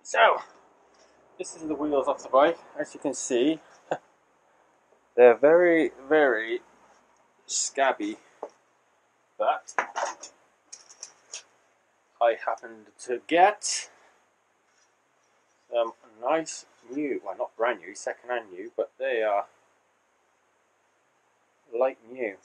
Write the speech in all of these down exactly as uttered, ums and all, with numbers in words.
So, this is the wheels off the bike. As you can see, they're very, very scabby, but I happened to get some nice new, well not brand new, second hand new, but they are like new.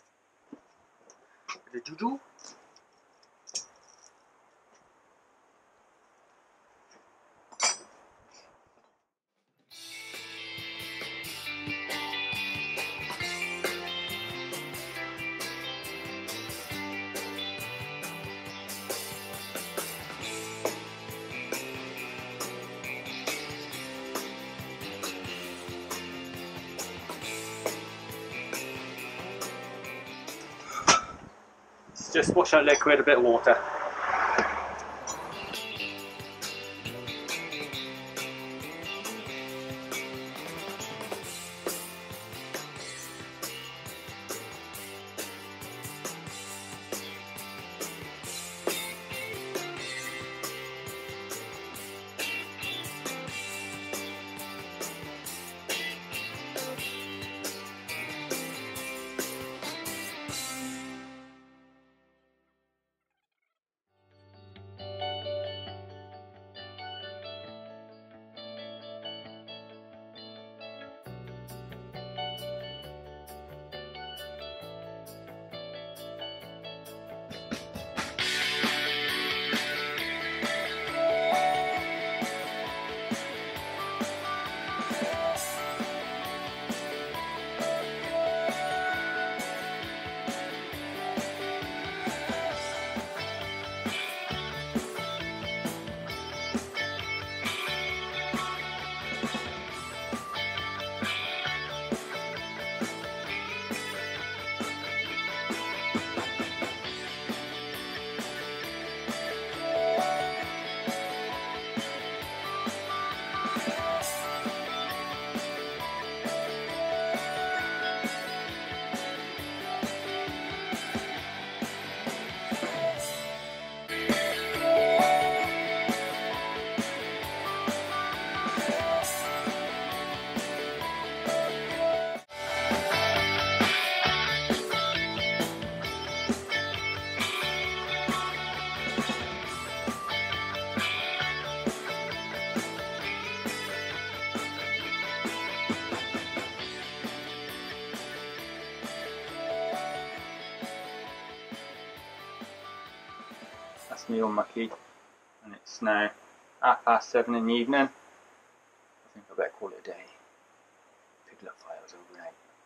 Just wash out liquid, a bit of water. That's me all mucky, and it's now half past seven in the evening. I think I better call it a day. Pig love files overnight.